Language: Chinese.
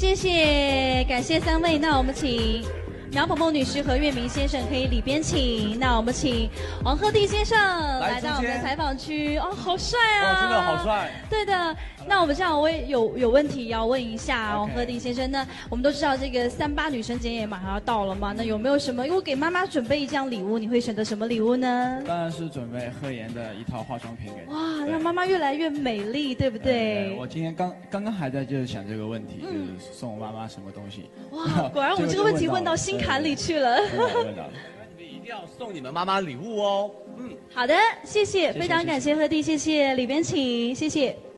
谢谢，感谢3位。那我们请苗鹏鹏女士和岳明先生可以里边请。那我们请王鹤棣先生来到我们的采访区。哦，好帅啊！ 哇，真的好帅。 对的。那我们这样，我也有问题要问一下王鹤棣先生。那我们都知道这个38女生节也马上要到了嘛，那有没有什么？如果给妈妈准备一样礼物，你会选择什么礼物呢？ 当然是准备赫妍的一套化妆品给你。 哇，让妈妈越来越美丽，对不对？ 我今天刚刚还在就是想这个问题，就是送我妈妈什么东西。 哇，果然我们这个问题问到心坎里去了。 问到了。 一定要送你们妈妈礼物哦。 好的，谢谢，非常感谢鹤棣，谢谢里边请，谢谢。